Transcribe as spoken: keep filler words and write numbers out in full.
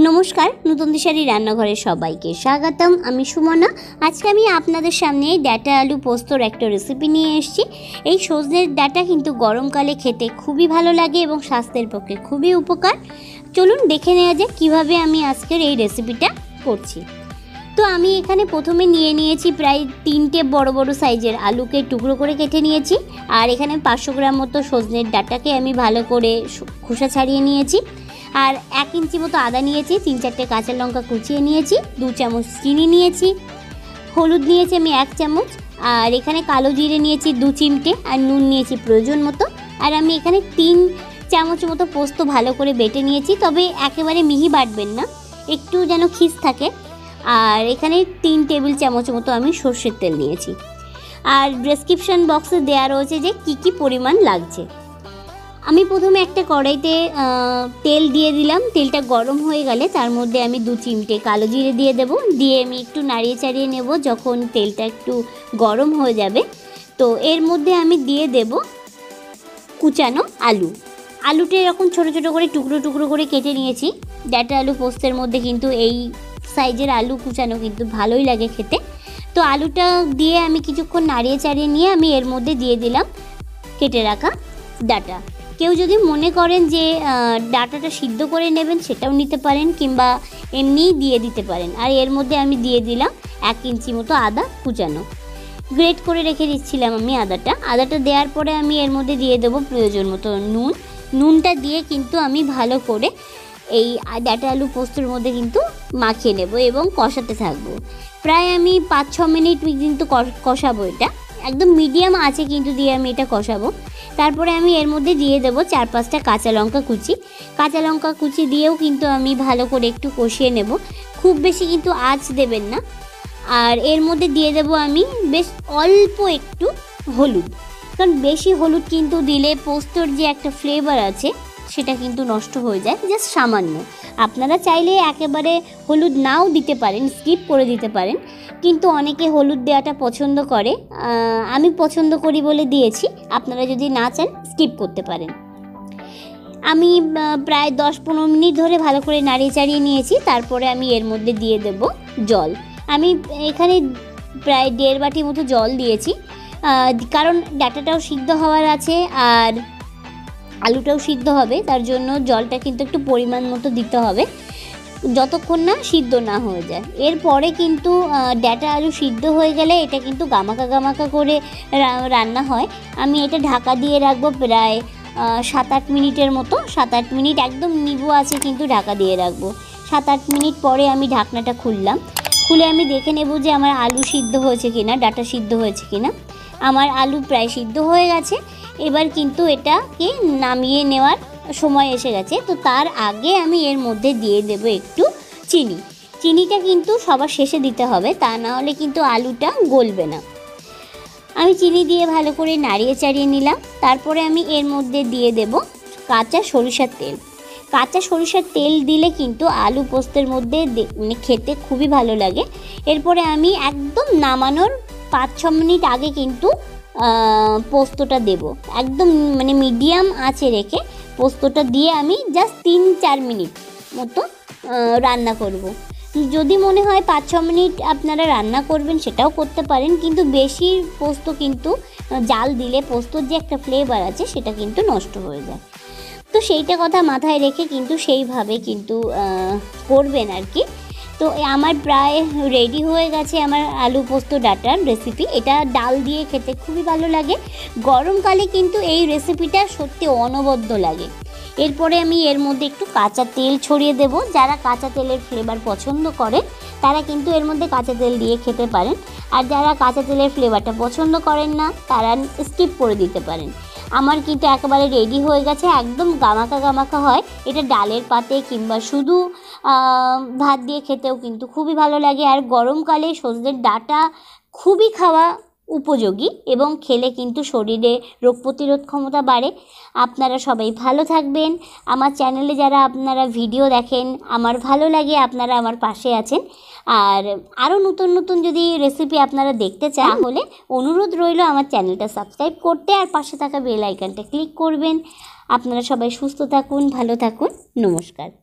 नमस्कार नूतन दिशारी रान्नाघरे सबाइके स्वागतम। आमी सुमना। आज के आमी आपनादेर सामने डाटा आलू पोस्तोर एक रेसिपि निये एसेछि। एई सजनेर डाटा किन्तु गरमकाले खेते खूबई भालो लागे एबं स्वास्थ्येर पक्षे खूबई उपकार। चलुन देखे नेওয়া যাক किभाबे आमी आजकेर एई रेसिपिटा करछि। तो आमी एखाने प्रथमे निये नियेछि प्राय तीनटे बड़ बड़ साइजेर आलूके टुकरो करे केटे नियेछि और एखाने पाँचशो ग्राम मतो सजनेर डाटाके आमी भालो करे खोसा छाड़िये नियेछि और एक इंची मतो आदा नियेछि, तीन चारटे काँचा लंका कुचिए नियेछि, दो चामच चीनी नियेछि, हलुद नियेछि आमी एक चामच और एखाने कालो जिरे नियेछि दो चिमटे और नुन नियेछि प्रयोजन मतो और आमी एखाने तीन चामच मतो पोस्त भालो करे बेटे नियेछि। तबे एकेबारे मिहि बाटबेन ना, एकटू जेन खिस थाके। और एखाने तीन टेबिल चामच मतो आमी सर्षेर तेल नियेछि और डेसक्रिपशन बक्से देया रयेछे जे कि कि परिमाण लागছে। आमी प्रथमे एक कड़ाईते तेल दिए दिलाम। तेलटा गरम हो गेले तार मध्य आमी दो चिमटे कालो जिरे दिए देब। दिए आमी एकटू नाड़िये चाड़िये नेब। जखन तेलटा एकटू गरम हो जाबे तो एर मध्य आमी दिए देब कुचानो आलू। आलूटा एरकम छोटो छोटो करे टुकरो टुकरो करे केटे नियेछि। डाटा आलू पोस्तेर मध्य किन्तु एई साइजेर आलू कुचानो किन्तु भालोई लागे खेते। तो आलूटा दिए आमी किछुक्षण नाड़िये चाड़िये निये आमी एर मध्य दिए दिलाम केटे राखा डाटा। केउ जदि मने करें जे डाटाटा सिद्ध करे नेबेन सेटाओ निते पारेन किंबा एमनी दिए दिते पारेन। और एर मध्य आमी दिए दिलाम एक इंची मतो आदा कुचानो। ग्रेट करे रेखे दिच्छिलाम आमी आदाटा। आदाटा देওয়ার পরে आमी एर मध्य दिए देब प्रयोजन मतो नुन। नुनटा दिए किन्तु आमी भालो करे এই ডাটা আলু পোস্তর মধ্যে কিন্তু মাখিয়ে নেব এবং কষাতে থাকবো। প্রায় আমি পাঁচ ছ মিনিট কিন্তু কষাবো। এটা একদম মিডিয়াম আছে কিন্তু দিয়ে আমি এটা কষাবো। তারপরে আমি এর মধ্যে দিয়ে দেব চার পাঁচটা কাঁচা লঙ্কা কুচি। কাঁচা লঙ্কা কুচি দিয়েও কিন্তু আমি ভালো করে একটু কষিয়ে নেব। খুব বেশি কিন্তু আঁচ দেবেন না। আর এর মধ্যে দিয়ে দেব আমি বেশ অল্প একটু হলুদ, কারণ বেশি হলুদ কিন্তু দিলে পোস্তর যে একটা ফ্লেভার আছে সেটা কিন্তু নষ্ট হয়ে যায়। জাস্ট সামান্য। আপনারা চাইলে একেবারে হলুদ নাও দিতে পারেন, স্কিপ করে দিতে পারেন, কিন্তু অনেকে হলুদ দেওয়াটা পছন্দ করে। আমি পছন্দ করি বলে দিয়েছি। আপনারা যদি না চান স্কিপ করতে পারেন। আমি প্রায় দশ পনেরো মিনিট ধরে ভালো করে নাড়িয়ে চাড়িয়ে নিয়েছি। তারপরে আমি এর মধ্যে দিয়ে দেব জল। আমি এখানে প্রায় দেড় বাটি মতো জল দিয়েছি, কারণ ডাটাটাও সিদ্ধ হওয়ার আছে আর আলুটাও সিদ্ধ হবে। তার জন্য জলটা কিন্তু একটু পরিমাণ মতো দিতে হবে যতক্ষণ না সিদ্ধ না হয়ে যায়। এরপরে কিন্তু ডাটা আলু সিদ্ধ হয়ে গেলে এটা কিন্তু গামাকা গামাকা করে রান্না হয়। আমি এটা ঢাকা দিয়ে রাখবো প্রায় সাত আট মিনিটের মতো। সাত আট মিনিট একদম নিবু আছে কিন্তু ঢাকা দিয়ে রাখবো। সাত আট মিনিট পরে আমি ঢাকনাটা খুললাম। খুলে আমি দেখে নেব যে আমার আলু সিদ্ধ হয়েছে কিনা, ডাটা সিদ্ধ হয়েছে কিনা। আমার আলু প্রায় সিদ্ধ হয়ে গেছে। এবার কিন্তু এটাকে নামিয়ে নেওয়ার সময় এসে গেছে। তো তার আগে আমি এর মধ্যে দিয়ে দেব একটু চিনি। চিনিটা কিন্তু সবার শেষে দিতে হবে, তা না হলে কিন্তু আলুটা গলবে না। আমি চিনি দিয়ে ভালো করে নাড়িয়ে চাড়িয়ে নিলাম। তারপরে আমি এর মধ্যে দিয়ে দেব কাঁচা সরিষার তেল। কাঁচা সরিষার তেল দিলে কিন্তু আলু পোস্তের মধ্যে মানে খেতে খুবই ভালো লাগে। এরপরে আমি একদম নামানোর পাঁচ ছ মিনিট আগে কিন্তু পোস্তটা দেব। একদম মানে মিডিয়াম আঁচে রেখে পোস্তটা দিয়ে আমি জাস্ট তিন চার মিনিট মতো রান্না করব। যদি মনে হয় পাঁচ ছ মিনিট আপনারা রান্না করবেন সেটাও করতে পারেন, কিন্তু বেশি পোস্ত কিন্তু জাল দিলে পোস্তর যে একটা ফ্লেভার আছে সেটা কিন্তু নষ্ট হয়ে যায়। তো সেইটা কথা মাথায় রেখে কিন্তু সেইভাবে কিন্তু করবেন আর কি। তো আমার প্রায় রেডি হয়ে গেছে আমার আলু পোস্ত ডাটার রেসিপি। এটা ডাল দিয়ে খেতে খুবই ভালো লাগে। গরমকালে কিন্তু এই রেসিপিটা সত্যি অনবদ্য লাগে। এরপরে আমি এর মধ্যে একটু কাঁচা তেল ছড়িয়ে দেব। যারা কাঁচা তেলের ফ্লেভার পছন্দ করে তারা কিন্তু এর মধ্যে কাঁচা তেল দিয়ে খেতে পারেন, আর যারা কাঁচা তেলের ফ্লেভারটা পছন্দ করেন না তারা স্কিপ করে দিতে পারেন। আমার কিন্তু একেবারে রেডি হয়ে গেছে। একদম গামাকা গামাকা হয়। এটা ডালের পাতে কিংবা শুধু ভাত দিয়ে খেতেও কিন্তু খুবই ভালো লাগে। আর গরমকালে সজনের ডাটা খুবই খাওয়া উপযোগী এবং খেলে কিন্তু শরীরে রোগ প্রতিরোধ ক্ষমতা বাড়ে। আপনারা সবাই ভালো থাকবেন। আমার চ্যানেলে যারা আপনারা ভিডিও দেখেন, আমার ভালো লাগে আপনারা আমার পাশে আছেন। আর আরও নতুন নতুন যদি রেসিপি আপনারা দেখতে চান তাহলে অনুরোধ রইল আমার চ্যানেলটা সাবস্ক্রাইব করতে আর পাশে থাকা বেল আইকনটা ক্লিক করবেন। আপনারা সবাই সুস্থ থাকুন, ভালো থাকুন। নমস্কার।